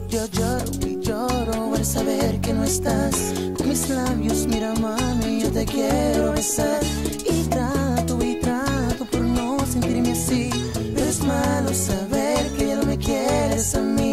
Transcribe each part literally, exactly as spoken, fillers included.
Yo lloro y lloro al saber que no estás. Con mis labios, mira mami, yo te quiero besar. Y trato y trato por no sentirme así, pero es malo saber que ya no me quieres a mí.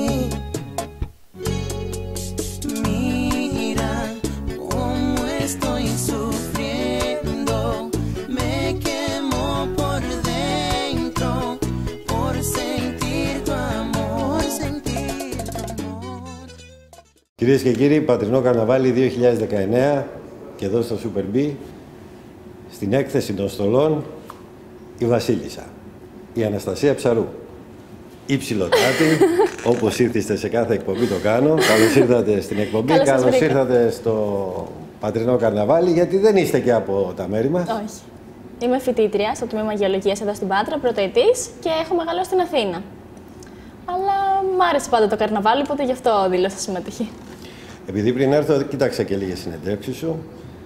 Mira cómo estoy sufriendo, me quemo por dentro por sentir tu amor, sentir tu amor. Κυρίες και κύριοι, Πατρινό Καρναβάλι δύο χιλιάδες δεκαεννέα και εδώ στο Super B, στην έκθεση των στολών, η Βασίλισσα, η Αναστασία Ψαρού. Υψηλοτάτη, όπως ήρθατε σε κάθε εκπομπή το κάνω. Καλώς ήρθατε στην εκπομπή, καλώς, καλώς ήρθατε στο Πατρινό Καρναβάλι, γιατί δεν είστε και από τα μέρη μας. Όχι. Είμαι φοιτήτρια στο τμήμα Γεωλογίας εδώ στην Πάτρα, πρωτοετής, και έχω μεγαλώσει στην Αθήνα. Αλλά μ' άρεσε πάντα το καρναβάλι, οπότε γι' αυτό δήλωσα συμμετοχή. Επειδή πριν έρθω, κοίταξα και λίγες συνεντεύξεις σου.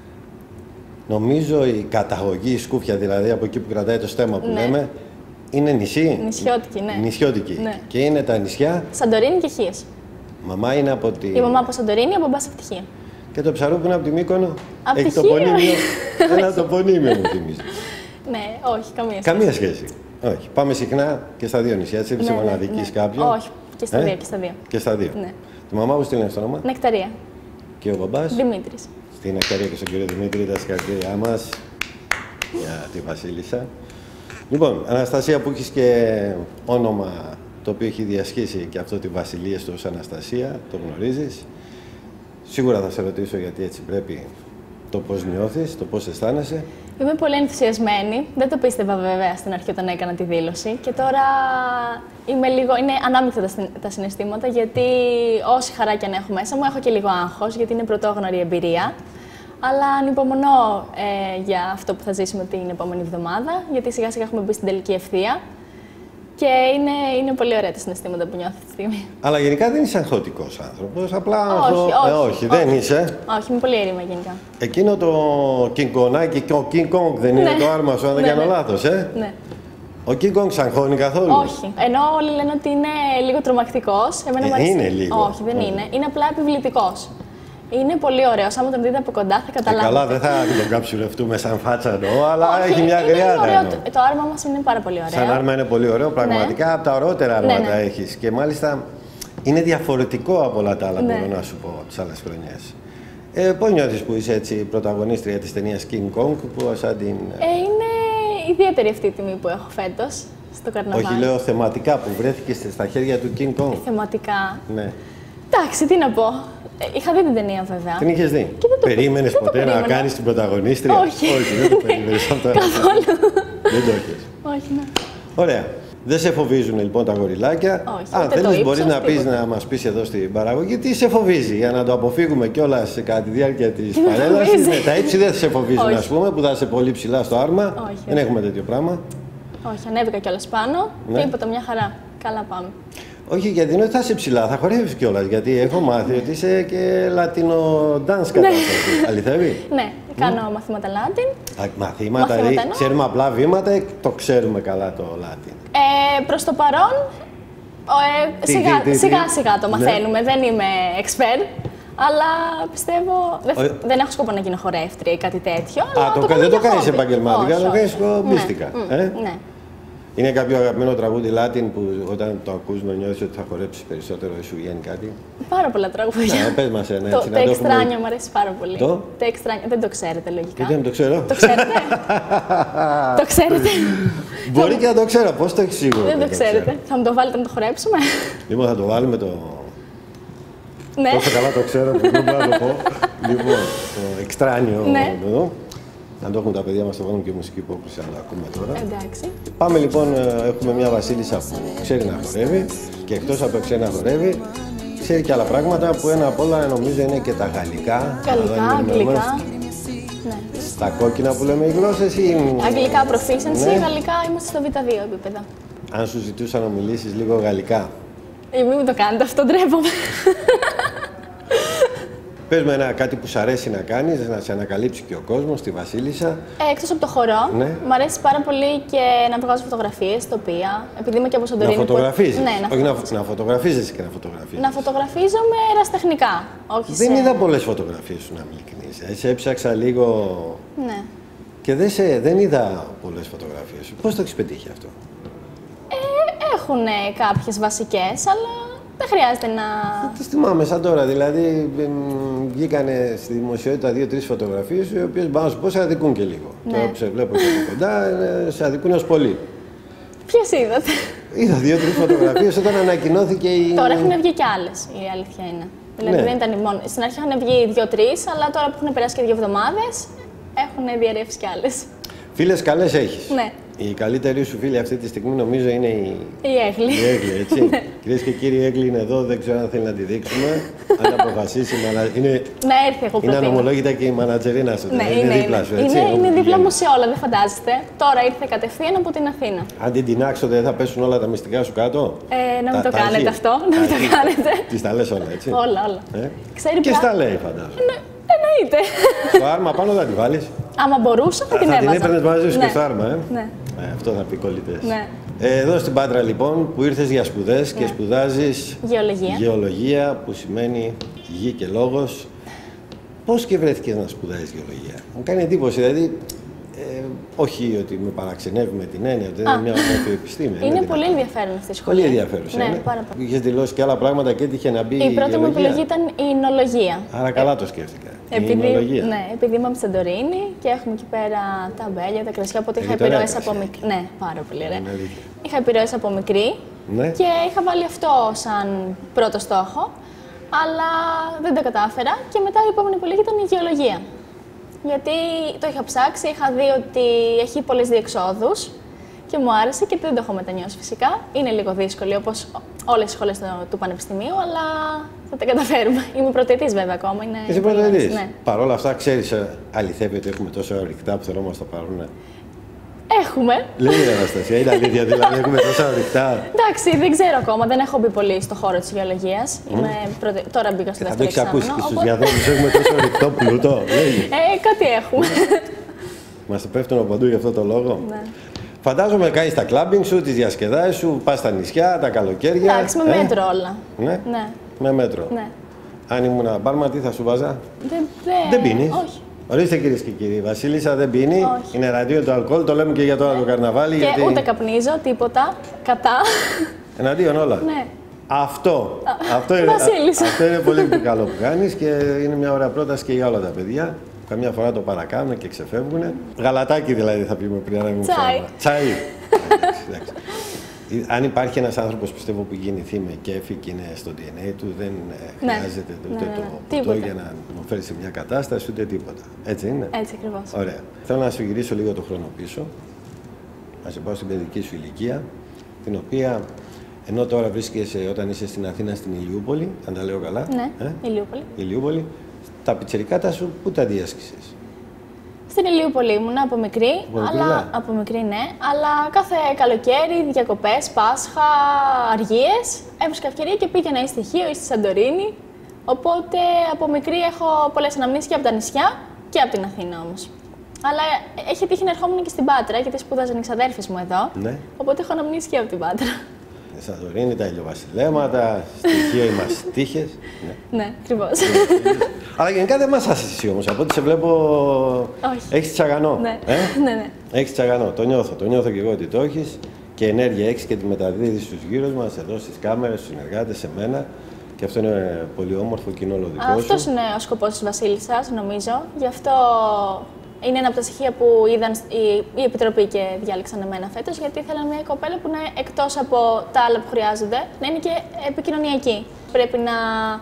Νομίζω η καταγωγή, η Σκούφια δηλαδή, από εκεί που κρατάει το στέμμα που ναι. λέμε, είναι νησί. Νησιώτικη, ναι. Νησιώτικη. Ναι. Και είναι τα νησιά. Σαντορίνη και Χίες. Μαμά είναι από τη... Η μαμά από Σαντορίνη, από Μπάσα Φτυχία. Και το Ψαρού που είναι από τη Μύκονο. Από έχει τη τοπονύμιο. Ένα τοπονύμιο μου θυμίζει. Ναι, όχι, καμία σχέση. Καμία σχέση. Όχι. Πάμε συχνά και στα δύο νησιά, έτσι, είσαι ναι, μοναδική ναι. κάποιον. Όχι, και στα ε? δύο, και στα δύο. Και στα δύο. Ναι. Τη μαμά που στείλει στο όνομα. Νεκταρία. Και ο μπαμπάς. Δημήτρης. Στην Νεκταρία και στον κύριο Δημήτρη, τα συγχαρητήριά μας για τη Βασίλισσα. Λοιπόν, Αναστασία, που έχεις και όνομα το οποίο έχει διασχίσει και αυτό τη Βασιλεία στο ως Αναστασία, το γνωρίζεις. Σίγουρα θα σε ρωτήσω γιατί έτσι πρέπει, το πώς νιώθεις, το πώς αισθάνεσαι. Είμαι πολύ ενθουσιασμένη. Δεν το πίστευα βέβαια στην αρχή όταν έκανα τη δήλωση. Και τώρα είμαι λίγο, είναι ανάμεικτα τα συναισθήματα, γιατί όση χαρά και αν έχω μέσα μου, έχω και λίγο άγχος, γιατί είναι πρωτόγνωρη εμπειρία. Αλλά ανυπομονώ ε, για αυτό που θα ζήσουμε την επόμενη εβδομάδα, γιατί σιγά σιγά έχουμε μπει στην τελική ευθεία. Και είναι, είναι πολύ ωραία τα συναισθήματα που νιώθω αυτή τη στιγμή. Αλλά γενικά δεν είσαι αγχωτικός άνθρωπος, απλά... Όχι, αυτό... όχι, ε, όχι, όχι, δεν είσαι. Όχι, είμαι πολύ ήρεμη γενικά. Εκείνο το κινκονάκι και ο King Kong δεν είναι ναι. το άρμα σου, αν δεν ναι, κάνω ναι. λάθος, ε? Ναι. Ο King Kong σ' αγχώνει καθόλου? Όχι. Ενώ όλοι λένε ότι είναι λίγο τρομακτικός, εμένα ε, μου αρέσει. Είναι λίγο. Όχι, δεν είναι. Είναι απλά επιβλητικός. Είναι πολύ ωραίος. Άμα τον δείτε από κοντά θα καταλάβετε. Ε, καλά, δεν θα τον καψουρευτούμε σαν φάτσα εννοώ, αλλά όχι, έχει μια γριάδα. Το, το άρμα μας είναι πάρα πολύ ωραίο. Σαν άρμα είναι πολύ ωραίο, πραγματικά ναι. Από τα ωραιότερα άρματα ναι, ναι. έχεις. Και μάλιστα είναι διαφορετικό από όλα τα άλλα, ναι. μπορώ να σου πω, τις άλλες χρονιές. Ε, πώς νιώθεις που είσαι έτσι πρωταγωνίστρια της ταινίας King Kong, που σαν την... Ε, είναι ιδιαίτερη αυτή η τιμή που έχω φέτος στο καρναβάλι. Όχι, λέω θεματικά, που βρέθηκες στα χέρια του King Kong. Θεματικά. Ναι. Εντάξει, τι να πω. Είχα δει την ταινία βέβαια. Την είχες δει. Περίμενες ποτέ περίμενα. να κάνεις την πρωταγωνίστρια? Όχι. Όχι, δεν το περίμενες αυτό. Καθόλου. Δεν το έχεις. Όχι, ναι. Ωραία. Δεν σε φοβίζουν λοιπόν τα γοριλάκια. Όχι, αν θέλεις μπορείς να, πεις, να μας πεις εδώ στην παραγωγή τι σε φοβίζει, για να το αποφύγουμε κιόλας κατά τη διάρκεια της παρέλασης. Ναι, τα ύψη δεν σε φοβίζουν, ας πούμε, που θα είσαι πολύ ψηλά στο άρμα. Όχι, δεν όχι. έχουμε τέτοιο πράγμα. Όχι, ανέβηκα κιόλας πάνω. Ναι. Τίποτα, μια χαρά. Καλά πάμε. Όχι, γιατί είναι ότι θα είσαι ψηλά, θα χορεύεις κιόλας. Γιατί έχω μάθει ότι είσαι και λατινο dance κατάσταση. Αληθεύει? Ναι, κάνω μαθήματα Latin. Μαθήματα, δηλαδή ξέρουμε απλά βήματα ή το ξέρουμε καλά το Latin? Ε, προς το παρόν, ε, τι, σιγά, τι, τι, σιγά σιγά το μαθαίνουμε, ναι. Δεν είμαι expert. Αλλά πιστεύω, δεν, Ο... δεν έχω σκοπό να γίνω χορεύτρια ή κάτι τέτοιο. Α, αλλά το, το δεν το κάνεις επαγγελματικά, το κάνεις κομπίστικα. Ναι, ε? ναι. Είναι κάποιο αγαπημένο τραγούδι Latin που όταν το ακούς να νιώθεις ότι θα χορέψεις περισσότερο ή σου βγαίνει κάτι? Πάρα πολλά τραγούδια. Ναι, πες μας ένα, το, έτσι, το να το εξτράνιο έχουμε... μου αρέσει πάρα πολύ. Το? Το εξτράνιο, δεν το ξέρετε λογικά. Γιατί δεν το ξέρω? Το ξέρετε? Το ξέρετε? Μπορεί και να το ξέρω, πώς το έχεις σίγουρο? Δεν το ξέρετε. Θα μου το βάλετε να το χορέψουμε? Λοιπόν, θα το βάλουμε το... Ναι. Τόσο καλά το ξέρω που δεν μπορώ να το πω. Λοιπόν, το εξτράνιο εδώ. Να το έχουν τα παιδιά μας, θα βάλουν και μουσική που όπως να ακούμε τώρα. Εντάξει. Πάμε λοιπόν, έχουμε μια Βασίλισσα που ξέρει να χορεύει και εκτός από το ξέρει να χορεύει, ξέρει και άλλα πράγματα που ένα απ' όλα νομίζω είναι και τα γαλλικά. Γαλλικά, αγγλικά. Ναι. Στα κόκκινα που λέμε οι γλώσσες ή... Αγγλικά proficiency, ναι. Γαλλικά είμαστε στο β δύο επίπεδο. Αν σου ζητούσα να μιλήσεις λίγο γαλλικά. Ε, μην μου το κάνετε αυτό, ντρέπομαι. Πες με ένα κάτι που σου αρέσει να κάνεις, να σε ανακαλύψει και ο κόσμος, τη Βασίλισσα. Ε, εκτός από το χορό, ναι. μου αρέσει πάρα πολύ και να βγάζω φωτογραφίες, τοπία. Επειδή είμαι και από Σαντορίνη. Να φωτογραφίζεις. Που... Ναι, να, όχι να, να φωτογραφίζεσαι και να φωτογραφίζεις. Να φωτογραφίζομαι ερασιτεχνικά. Όχι δεν σε... είδα πολλές φωτογραφίες σου, να μην ειλικρινείς. Έτσι έψαξα λίγο. Ναι. Και δεν, σε, δεν είδα πολλές φωτογραφίες σου. Πώς το έχεις πετύχει αυτό? Ε, έχουν κάποιες βασικές, αλλά δεν χρειάζεται να. Τι θυμάμαι σαν τώρα, δηλαδή βγήκανε στη δημοσιότητα δύο-τρεις φωτογραφίες οι οποίες μπορώ να σου πω σε αδικούν και λίγο. Ναι. Τώρα που σε βλέπω και από κοντά, σε αδικούν ως πολύ. Ποιες είδατε? Είδα δύο-τρεις φωτογραφίες όταν ανακοινώθηκε η. Τώρα έχουν βγει κι άλλες, η αλήθεια είναι. Δηλαδή ναι. δεν ήταν οι μόνοι. Στην αρχή είχαν βγει δύο-τρεις, αλλά τώρα που έχουν περάσει και δύο εβδομάδες έχουν διαρρεύσει κι άλλες. Φίλες καλές έχεις. Ναι. Η καλύτερη σου φίλη αυτή τη στιγμή νομίζω είναι η, η Έγλη. Η Έγλη, έτσι. Κυρίες και κύριοι, η Έγλη είναι εδώ, δεν ξέρω αν θέλει να τη δείξουμε. Αν αποφασίσει, είναι, να έρθει εγώ είναι ανομολόγητα και η μανατζερίνα σου. Ναι, είναι, είναι δίπλα σου, έτσι. Είναι, είναι δίπλα μου σε όλα, δεν φαντάζεστε. Τώρα ήρθε κατευθείαν από την Αθήνα. Αν την τεινάξω, δεν θα πέσουν όλα τα μυστικά σου κάτω? Ε, να μην τα, το κάνετε τα αυτό, να μην το κάνετε. Τις τα λες όλα, έτσι. Όλα, όλα. Ε? Ξέρει και στα λέει, φαντάζομαι. Ναι, εννοείται. Στο άρμα πάνω θα τη βάλεις. Άμα μπορούσα, θα την έβαζα. Θα την έπαιρνες μαζί σου ναι. και στο άρμα, ε. Ναι. Ε, αυτό θα πει κολλητές. Ναι. Ε, εδώ στην Πάτρα, λοιπόν, που ήρθες για σπουδές ναι. και σπουδάζεις γεωλογία. γεωλογία, που σημαίνει γη και λόγος. Πώς και βρέθηκες να σπουδάζεις γεωλογία? Μου κάνει εντύπωση, δηλαδή. Ε, όχι ότι με παραξενεύει με την έννοια ότι δεν είναι μια όμορφη επιστήμη. Είναι, είναι πολύ ενδιαφέρον αυτή η σχολή. Πολύ ενδιαφέρουσα. Ναι, είναι. πάρα πολύ. Είχες δηλώσει και άλλα πράγματα και έτυχε να μπει η Η πρώτη μου γεωλογία. επιλογή ήταν η εινολογία. Άρα καλά το σκέφτηκα. Επειδή, η εινολογία. Ναι, επειδή είμαι από τη Σαντορίνη και έχουμε εκεί πέρα τα αμπέλια, τα κρασιά, οπότε είχα επιρροές από μικρή. Ναι, πάρα πολύ ωραία. Είχα επιρροές από μικρή ναι. και είχα βάλει αυτό σαν πρώτο στόχο, αλλά δεν τα κατάφερα και μετά η επόμενη επιλογή ήταν η γεωλογία. Γιατί το είχα ψάξει, είχα δει ότι έχει πολλές διεξόδους και μου άρεσε και δεν το έχω μετανιώσει φυσικά. Είναι λίγο δύσκολη όπως όλες οι σχολές του Πανεπιστημίου, αλλά θα τα καταφέρουμε. Είμαι πρωτοετής βέβαια ακόμα. Είναι Είσαι πρωτοετής. Ναι. Παρ' όλα αυτά, ξέρεις, αληθεύει ότι έχουμε τόσο ορυκτά που θέλω να μας το πάρουν. Έχουμε. Λέει η Αναστασία, είναι αλήθεια, δηλαδή έχουμε τόσα ορυκτά. Εντάξει, δεν ξέρω ακόμα, δεν έχω μπει πολύ στο χώρο της γεωλογίας. Mm. Προτε... Τώρα μπήκα στο δεύτερο εξάμηνο. Θα το έχεις ακούσει και στους διαδρόμους, έχουμε τόσο ορυκτό πλούτο. Ε, κάτι έχουμε. Μας το πέφτουν από παντού για αυτό το λόγο. Ναι. Φαντάζομαι κάνεις τα κλάμπινγκ σου, τις διασκεδάσεις σου, πας στα νησιά, τα καλοκαίρια. Εντάξει, με ε? μέτρο όλα. Ναι. ναι. Με μέτρο. Ναι. Αν ήμουν μπάρμα, τι θα σου βάζα? Δεν, δε... δεν πίνεις. Όχι. Ορίστε κυρίες και κύριοι, η Βασίλισσα δεν πίνει. Όχι. Είναι εναντίον του αλκοόλ, το λέμε και για τώρα ναι. το καρναβάλι. Και γιατί... ούτε καπνίζω, τίποτα. Κατά. Εναντίον όλα. Ναι. Αυτό. αυτό, είναι, αυτό είναι πολύ καλό που κάνεις και είναι μια ωραία πρόταση και για όλα τα παιδιά. Καμιά φορά το παρακάνουν και ξεφεύγουν. Γαλατάκι δηλαδή θα πούμε πριν να μην Τσάι. Τσάι. εντάξει. Αν υπάρχει ένας άνθρωπος, πιστεύω, που γεννηθεί με κέφι και είναι στο ντι εν έι του, δεν ναι. χρειάζεται ναι, ούτε ναι, ναι, το ποτό για να μου φέρει σε μια κατάσταση, ούτε τίποτα. Έτσι είναι. Έτσι ακριβώς. Ωραία. Θέλω να σου γυρίσω λίγο το χρόνο πίσω, να σε πάω στην παιδική σου ηλικία, την οποία, ενώ τώρα βρίσκεσαι όταν είσαι στην Αθήνα, στην Ηλιούπολη, αν τα λέω καλά. Ναι, ε? Ηλιούπολη. Ηλιούπολη. Τα πιτσιρικάτα σου, πού τα διέσκησες? Στην Ηλιούπολη ήμουνα από μικρή, από αλλά, μικρή, από μικρή ναι, αλλά κάθε καλοκαίρι, διακοπές, Πάσχα, αργίες, έβρισκα ευκαιρία και πήγαινα ή στη Χίο ή στη Σαντορίνη. Οπότε από μικρή έχω πολλές αναμνήσεις και από τα νησιά και από την Αθήνα όμως. Αλλά έχει τύχει να ερχόμουν και στην Πάτρα, γιατί σπούδαζαν οι ξαδέρφες μου εδώ. Ναι. Οπότε έχω αναμνήσεις και από την Πάτρα. Στη Σαντορίνη τα ηλιοβασιλέματα, στη Χίο οι μαστίχες. Ναι, ναι ακριβώς. Αλλά γενικά δεν μας άσες εσύ όμως, από ό,τι σε βλέπω. Όχι. Έχεις τσαγανό. Ναι. Ε? ναι, ναι. Έχεις τσαγανό, το νιώθω. Το νιώθω και εγώ ότι το έχεις και ενέργεια έχεις και τη μεταδίδεις στους γύρους μας, εδώ στις κάμερες, στους συνεργάτες, σε μένα. Και αυτό είναι πολύ όμορφο και είναι όλο δικό σου. Αυτός είναι ο σκοπός της Βασίλισσας, νομίζω. Γι' αυτό είναι ένα από τα στοιχεία που είδαν η, η Επιτροπή και διάλεξαν εμένα φέτος, γιατί ήθελαν μια κοπέλα που είναι εκτός από τα άλλα που χρειάζονται, να είναι και επικοινωνιακή. Πρέπει να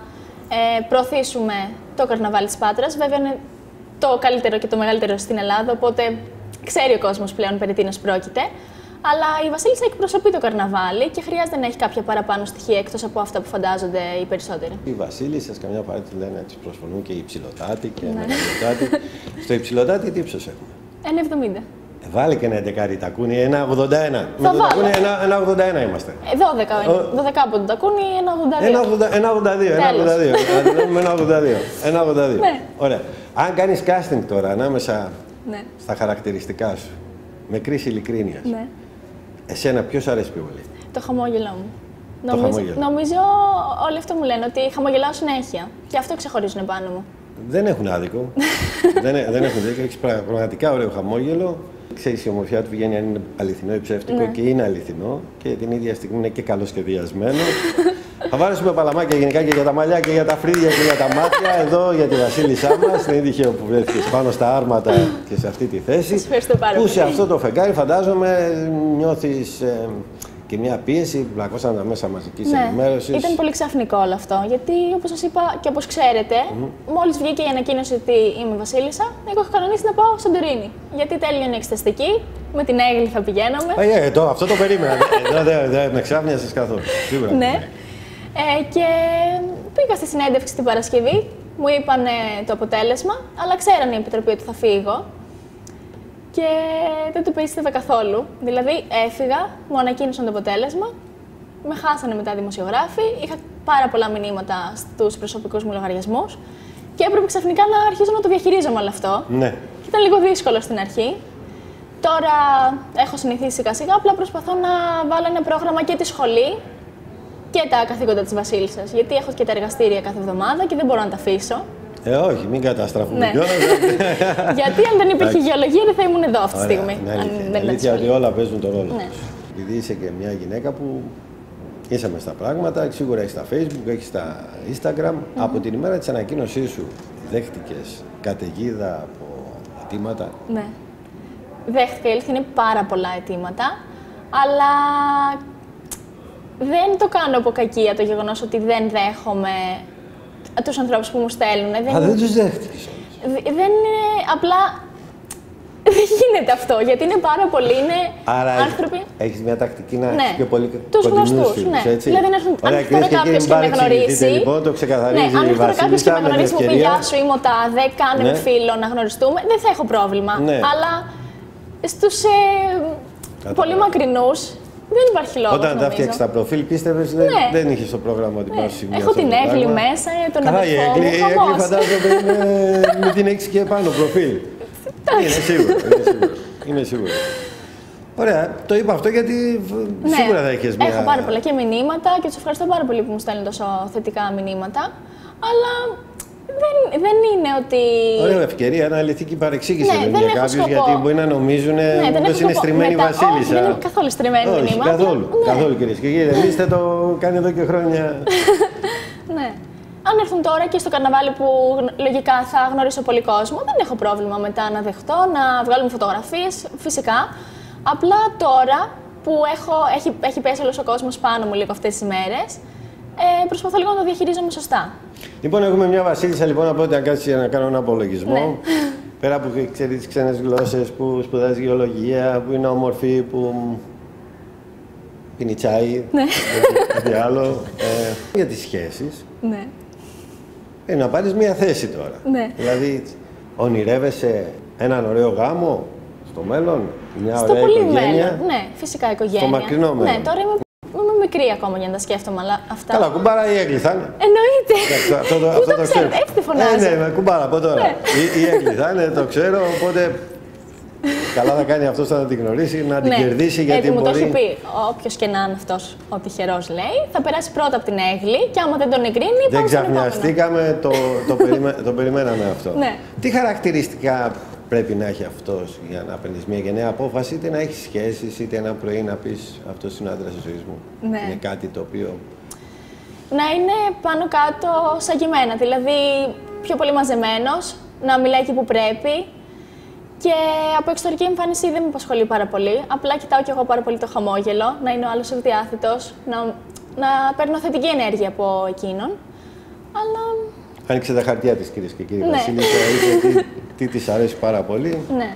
ε, προωθήσουμε το καρναβάλι της Πάτρας. Βέβαια είναι το καλύτερο και το μεγαλύτερο στην Ελλάδα, οπότε ξέρει ο κόσμος πλέον περί τίνος πρόκειται. Αλλά η Βασίλισσα εκπροσωπεί το καρναβάλι και χρειάζεται να έχει κάποια παραπάνω στοιχεία εκτός από αυτά που φαντάζονται οι περισσότεροι. Οι Βασίλισσες καμιά φορά τη λένε, τις προσφωνούν και οι υψηλοτάτοι και οι μεγαλειοτάτοι. Στο υψηλοτάτι τι ύψος έχουμε? ένα εβδομήντα. Βάλε και ένα εντεκάρι τακούνι, ένα ογδόντα ένα. Με το τακούνι ένα ογδόντα ένα είμαστε. Ε, δώδεκα, δώδεκα από το τακούνι, ένα ογδόντα δύο. ένα ογδόντα δύο, ένα ογδόντα δύο. ένα ογδόντα δύο. ένα ογδόντα δύο. Ναι. Ωραία. Αν κάνεις casting τώρα ανάμεσα ναι. στα χαρακτηριστικά σου, με κρίση ειλικρίνειας, ναι. εσένα ποιος αρέσει πιο πολύ? Το χαμόγελό μου. Το Νομίζω, χαμόγελο. νομίζω όλοι αυτό μου λένε, ότι χαμογελάω συνέχεια. Και αυτό ξεχωρίζουν πάνω μου. Δεν έχουν άδικο. δεν, δεν έχουν δίκιο. Έχεις πραγματικά ωραίο χαμόγελο. Ξέρεις, η ομορφιά του βγαίνει αν είναι αληθινό ή ψεύτικο, ναι. και είναι αληθινό και την ίδια στιγμή είναι και καλοσχεδιασμένο. Θα βάλουμε παλαμάκια γενικά και για τα μαλλιά και για τα φρύδια και για τα μάτια. Εδώ για τη βασίλισσά μας. Είναι τυχαίο που βρέθηκες πάνω στα άρματα και σε αυτή τη θέση. Σας ευχαριστώ πάρα που πολύ. σε αυτό το φεγγάρι φαντάζομαι νιώθεις ε, και μια πίεση που πλακώσαν τα μέσα μαζικής ναι. ενημέρωσης. Ήταν πολύ ξαφνικό όλο αυτό. Γιατί όπως σας είπα και όπως ξέρετε, mm-hmm. μόλις βγήκε η ανακοίνωση ότι είμαι βασίλισσα, εγώ έχω κανονίσει να πάω στο Σαντορίνι. Γιατί τέλειωνε η εξεταστική, με την Έγλη θα πηγαίναμε. Ε, ε, το, αυτό το περίμενα. Εδώ δεν δε, με ξάφνιασες καθόλου. Σίγουρα. ναι. Ε, και πήγα στη συνέντευξη την Παρασκευή, μου είπαν το αποτέλεσμα, αλλά ξέρανε η Επιτροπή ότι θα φύγω. Και δεν το πίστευα καθόλου. Δηλαδή, έφυγα, μου ανακοίνωσαν το αποτέλεσμα, με χάσανε μετά οι δημοσιογράφοι, είχα πάρα πολλά μηνύματα στους προσωπικούς μου λογαριασμούς και έπρεπε ξαφνικά να αρχίσω να το διαχειρίζομαι όλο αυτό. Ναι. Και ήταν λίγο δύσκολο στην αρχή. Τώρα έχω συνηθίσει σιγά σιγά, απλά προσπαθώ να βάλω ένα πρόγραμμα και τη σχολή και τα καθήκοντα της βασίλισσας. Γιατί έχω και τα εργαστήρια κάθε εβδομάδα και δεν μπορώ να τα αφήσω. Ε, όχι, μην καταστραφούμε ναι. κιόλας. Γιατί αν δεν υπήρχε γεωλογία δεν θα ήμουν εδώ αυτή τη στιγμή. Είναι αν αλήθεια, δεν είναι αλήθεια ότι όλα παίζουν τον ρόλο ναι. τους. Επειδή είσαι και μια γυναίκα που είσαι μες στα πράγματα, σίγουρα έχεις στα Facebook, έχεις στα Instagram. Mm-hmm. Από την ημέρα της ανακοίνωσής σου δέχτηκες καταιγίδα από αιτήματα? Ναι. Δέχτηκα, η αλήθεια είναι πάρα πολλά αιτήματα, αλλά δεν το κάνω από κακία το γεγονός ότι δεν δέχομαι τους ανθρώπους που μου στέλνουν. Α, δεν, δεν τους δέχτηκες όμως. Δεν είναι απλά... Δεν γίνεται αυτό, γιατί είναι πάρα πολλοί, είναι Άρα άνθρωποι... έχεις μια τακτική να ναι. έχεις πιο πολύ τους κοντινούς γνωστούς, φίλους, ναι. έτσι. Δηλαδή, αν Ωραία, έρθει τώρα κάποιος και με γνωρίσει... Λοιπόν, το ξεκαθαρίζει ναι, αν η έρθει τώρα κάποιος και βασίλισσα με γνωρίσει, μου πει γεια σου, είμαι ο τάδε, κάνε ναι. με φίλο να γνωριστούμε, δεν θα έχω πρόβλημα. Ναι. Αλλά στους ε, πολύ μακρινούς δεν υπάρχει λόγος. Όταν τα φτιάξεις τα προφίλ, πίστευες ναι. δεν, δεν είχες το πρόγραμμα ότι ναι. πάω σημείο. Έχω την Έγλη μέσα, τον αδελφό μου, η Έγλη φαντάζομαι με την έχεις και πάνω προφίλ. Είναι σίγουρο, είναι σίγουρο. Είναι σίγουρο. Ωραία, το είπα αυτό γιατί ναι, σίγουρα θα έχεις μια... Έχω πάρα πολλά και μηνύματα και τους ευχαριστώ πάρα πολύ που μου στέλνουν τόσο θετικά μηνύματα. Αλλά δεν, δεν είναι ότι... Ωραία ευκαιρία να λυθεί και η παρεξήγηση ναι, για κάποιους, γιατί μπορεί να νομίζουν ναι, πως είναι στριμμένη η βασίλισσα. Όχι, δεν είναι καθόλου στριμμένη όχι, μηνύματα. καθόλου, ναι. καθόλου κυρίες και κύριοι. Εμείς θα το κάνει εδώ και χρόνια. ναι. Αν έρθουν τώρα και στο καρναβάλι που λογικά θα γνωρίσω πολύ κόσμο, δεν έχω πρόβλημα μετά να δεχτώ, να βγάλουμε φωτογραφίες, φυσικά. Απλά τώρα που έχω, έχει, έχει πέσει όλος ο κόσμος πάνω μου λίγο αυτές τις ημέρες, ε, προσπαθώ λίγο να το διαχειρίζομαι σωστά. Λοιπόν, έχουμε μια βασίλισσα λοιπόν από ό,τι να κάτσει να κάνω ένα απολογισμό. Ναι. Πέρα από ξέρει τις ξένες γλώσσες, που σπουδάζει γεωλογία, που είναι όμορφη, που πίνει τσάι, ναι. κάτι άλλο. Ε, για τις σχέσεις. Ναι. Πρέπει να πάρεις μια θέση τώρα. Ναι. Δηλαδή, ονειρεύεσαι έναν ωραίο γάμο στο μέλλον, μια στο ωραία πολύ οικογένεια. Μέλλον. Ναι, φυσικά οικογένεια. Στο μακρινό μέλλον. Ναι, τώρα είμαι, είμαι μικρή ακόμα για να τα σκέφτομαι, αλλά αυτά. Καλά, κουμπάρα ή Έγλη θα είναι. Εννοείται. Αυτό το, Πού αυτό το το ξέρω, ξέρω. έτσι τη φωνάζω. Ε, ναι, κουμπάρα από τώρα. Ναι. Η, η Έγλη θα είναι, το ξέρω, οπότε καλά θα κάνει αυτός να την γνωρίσει, να την ναι. κερδίσει, γιατί έτσι, μπορεί... μου το έχει πει, όποιος και να είναι αυτός ο τυχερός λέει, θα περάσει πρώτα από την Έγλη και άμα δεν τον εγκρίνει, δεν πάμε στον ξαφνιαστήκαμε, το, το, περιμέ, το περιμέναμε αυτό. Ναι. Τι χαρακτηριστικά πρέπει να έχει αυτός για να παίρνεις μια γενναία απόφαση, είτε να έχει σχέσεις, είτε ένα πρωί να πεις αυτός είναι ο άντρας της ζωής μου. Ναι. Είναι κάτι το οποίο... Να είναι πάνω κάτω σαν και εμένα, δηλαδή πιο πολύ μαζεμένος, να μιλάει εκεί που πρέπει. Και από εξωτερική εμφάνιση δεν με απασχολεί πάρα πολύ. Απλά κοιτάω κι εγώ πάρα πολύ το χαμόγελο, να είναι ο άλλος ευδιάθετος, να, να παίρνω θετική ενέργεια από εκείνον. Αλλά. Άνοιξε τα χαρτιά της, κυρίες και κύριοι. Ναι. Βασίλισσα, είπε τι, τι της αρέσει πάρα πολύ. Ναι.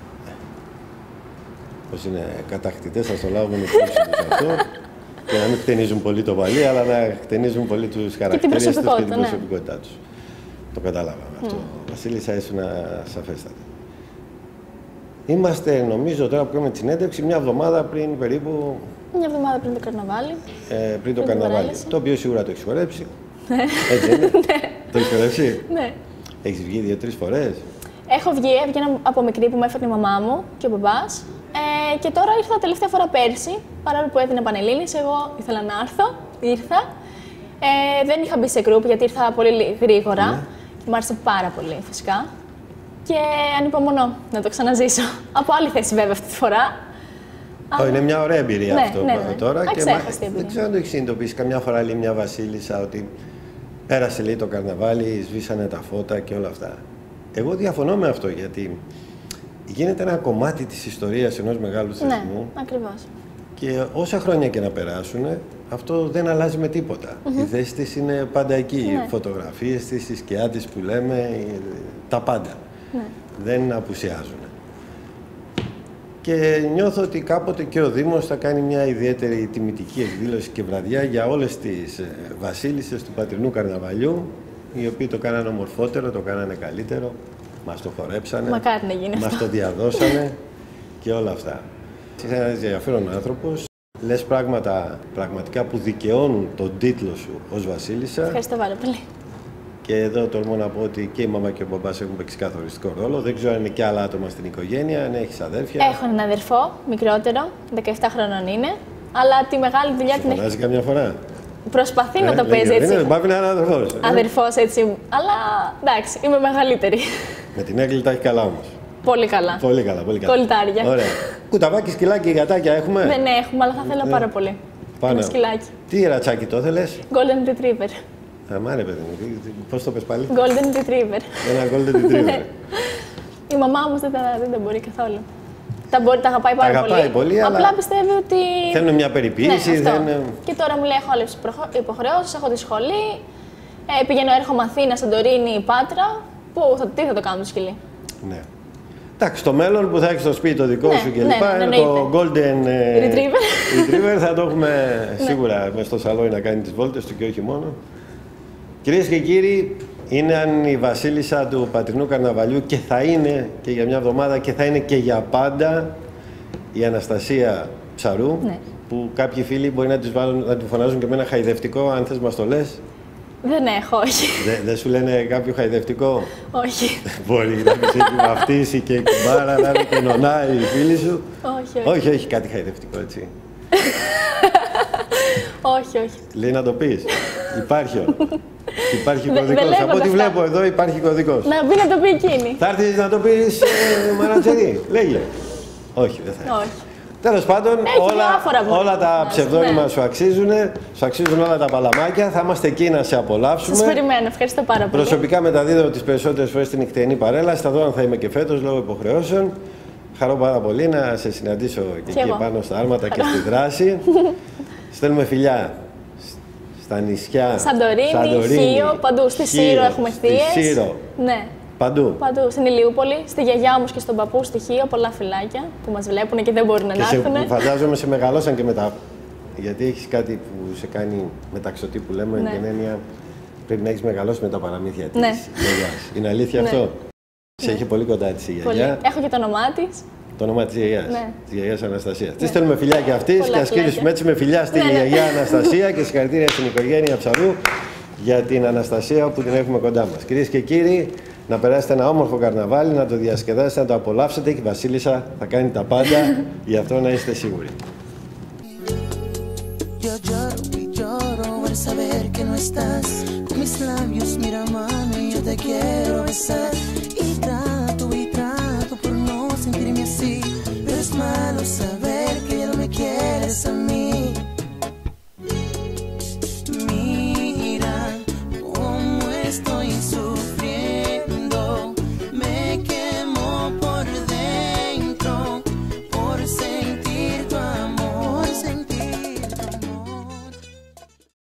Πως είναι κατακτητές, θα το λάβουμε υπόψη τους αυτό. Και να μην χτενίζουν πολύ το παλί, αλλά να χτενίζουν πολύ τους χαρακτήρες τους και την ναι. προσωπικότητά τους. Το καταλάβαμε mm. αυτό. Βασίλισσα, ήσουν σαφέστατη. Είμαστε, νομίζω, τώρα που κάνουμε τη συνέντευξη, μια εβδομάδα πριν περίπου. Μια εβδομάδα πριν το καρναβάλι. Ε, πριν, πριν το καρναβάλι. Το οποίο σίγουρα το έχει χορέψει. Ναι. Έτσι είναι. Ναι. Το έχει χορέψει. Ναι. Έχει βγει δύο-τρει φορές. Έχω βγει, έβγαινα από μικρή που με έφερε η μαμά μου και ο μπαμπάς. Ε, και τώρα ήρθα τελευταία φορά πέρσι, παρόλο που έδινε Πανελλήνης, εγώ ήθελα να έρθω, ήρθα. Ε, δεν είχα μπει σε γκρουπ γιατί ήρθα πολύ γρήγορα. Ναι. Και μου άρεσε πάρα πολύ φυσικά. Και ανυπομονώ να το ξαναζήσω. Από άλλη θέση βέβαια αυτή τη φορά. Oh, είναι μια ωραία εμπειρία ναι, αυτό ναι, ναι. τώρα. Και μα... εμπειρία. Δεν ξέρω αν το έχει συνειδητοποιήσει καμιά φορά, λέει μια βασίλισσα, ότι πέρασε, λέει, το καρναβάλι, σβήσανε τα φώτα και όλα αυτά. Εγώ διαφωνώ με αυτό, γιατί γίνεται ένα κομμάτι της ιστορίας ενός μεγάλου θεσμού. Ναι, ακριβώς. Και όσα χρόνια και να περάσουν, αυτό δεν αλλάζει με τίποτα. Mm-hmm. Η θέση της είναι πάντα εκεί. Ναι. Οι φωτογραφίες της, η σκιά της που λέμε, τα πάντα. Ναι. Δεν απουσιάζουν. Και νιώθω ότι κάποτε και ο Δήμος θα κάνει μια ιδιαίτερη τιμητική εκδήλωση και βραδιά για όλες τις βασίλισσες του Πατρινού Καρναβαλιού, οι οποίοι το κάνανε ομορφότερο, το κάνανε καλύτερο, μας το χορέψανε, μακάρι να γίνει μας αυτό. το διαδώσανε και όλα αυτά. Είσαι ένας ενδιαφέρον άνθρωπος, λες πράγματα πραγματικά που δικαιώνουν τον τίτλο σου ως βασίλισσα. Ευχαριστώ πάρα πολύ. Και εδώ τολμώ να πω ότι και η μαμά και ο μπαμπάς έχουν παίξει καθοριστικό ρόλο. Δεν ξέρω αν είναι και άλλα άτομα στην οικογένεια, αν έχεις αδέρφια. Έχω έναν αδερφό, μικρότερο, δεκαεπτά χρονών είναι, αλλά τη μεγάλη δουλειά την έχει. Φωνάζει καμιά φορά. Προσπαθεί ε, να το παίζει έτσι. Δεν πάει να είναι αδερφός. Αδερφός έτσι, αλλά εντάξει, είμαι μεγαλύτερη. Με την έγκλη τα έχει καλά όμως. Πολύ καλά. Πολύ καλά, πολύ καλά. Κολυτάρια. Ωραία. Κουταβάκι, σκυλάκι, γατάκια έχουμε. Δεν έχουμε, αλλά θα θέλω ε, πάρα πολύ. Πάνω. Ένα σκυλάκι. Τι ρατσάκι το θέλεις? Golden Retriever. Αμάρε παιδί μου, πώς το πες πάλι? Golden Retriever. Ένα Golden Retriever. Η μαμά όμως δεν, δεν, δεν μπορεί καθόλου. Τα, μπορεί, τα αγαπάει πάρα τα αγαπάει πολύ. πολύ, απλά αλλά πιστεύει ότι. Θέλουν μια περιποίηση. Ναι, δεν... Και τώρα μου λέει: έχω άλλες υποχρεώσεις, έχω τη σχολή. Ε, πηγαίνω, έρχομαι Αθήνα, Σαντορίνη, Πάτρα. Πού θα, τι θα το κάνω το σκυλί. Ναι. Εντάξει, στο μέλλον που θα έχεις στο σπίτι το δικό ναι, σου και ναι, λοιπά, ναι, ναι, το Golden Retriever. Retriever θα το έχουμε σίγουρα μες στο σαλόνι να κάνει τις βόλτες του και όχι μόνο. Κυρίες και κύριοι, είναι η βασίλισσα του Πατρινού Καρναβαλιού και θα είναι και για μια εβδομάδα και θα είναι και για πάντα η Αναστασία Ψαρού, ναι. Που κάποιοι φίλοι μπορεί να τους βάλουν, να του φωνάζουν και με ένα χαϊδευτικό, αν θες μας το λες. Δεν έχω, όχι. Δεν δε σου λένε κάποιο χαϊδευτικό? Όχι. Μπορεί να τους έχει βαφτίσει και η κουμπάρα να είναι και νονάει η φίλη σου. Όχι, όχι. Όχι, όχι κάτι χαϊδευτικό έτσι. Όχι, όχι. Λέει να το πεις. Υπάρχει. Υπάρχει κωδικός. Από ό,τι βλέπω εδώ υπάρχει κωδικός. Να μπει να το πει εκείνη. Θα έρθεις να το πεις, ε, Μαρατσερή. Λέγε. Όχι, δεν θα. Όχι. Τέλος πάντων, όλα, όλα τα ψευδόνυμα ναι. σου αξίζουν, σου αξίζουν όλα τα παλαμάκια. Θα είμαστε εκεί να σε απολαύσουμε. Σας περιμένω, ευχαριστώ πάρα πολύ. Προσωπικά μεταδίδω τις περισσότερες φορές την νυχτερινή παρέλαση. Θα δω αν θα είμαι και φέτος λόγω υποχρεώσεων. Χαρώ πάρα πολύ να σε συναντήσω και, και εκεί πάνω στα άρματα και στη δράση. Στέλνουμε φιλιά στα νησιά. Σαντορίνη, Σαντορίνη Χίο, παντού. Στη Σύρο έχουμε θείες. Στη Σύρο. Ναι. Παντού. Παντού. Στην Ηλιούπολη, στη γιαγιά όμως και στον παππού στη Χίο, πολλά φυλάκια που μας βλέπουν και δεν μπορούν να έρθουν. Φαντάζομαι σε μεγαλώσαν και μετά. Γιατί έχεις κάτι που σε κάνει μεταξωτή που λέμε, ναι. Και έννοια πρέπει να έχεις μεγαλώσει με τα παραμύθια της, ναι. Γιαγιάς. Είναι αλήθεια, ναι. Αυτό. Σε ναι. Έχει πολύ κοντά της η γιαγιά. Πολύ. Έχω και το όνομά της. Το όνομα της γιαγιάς, ναι. Της γιαγιάς Αναστασίας. Ναι. Τη στέλνουμε φιλιά και αυτής και ας κλείσουμε έτσι με φιλιά στη ναι, γιαγιά ναι. Αναστασία και συγχαρητήρια στην οικογένεια Ψαρού για την Αναστασία που την έχουμε κοντά μας. Κυρίες και κύριοι, να περάσετε ένα όμορφο καρναβάλι, να το διασκεδάσετε, να το απολαύσετε και η Βασίλισσα θα κάνει τα πάντα, γι' αυτό να είστε σίγουροι. Saber que ya no me quieres a mí.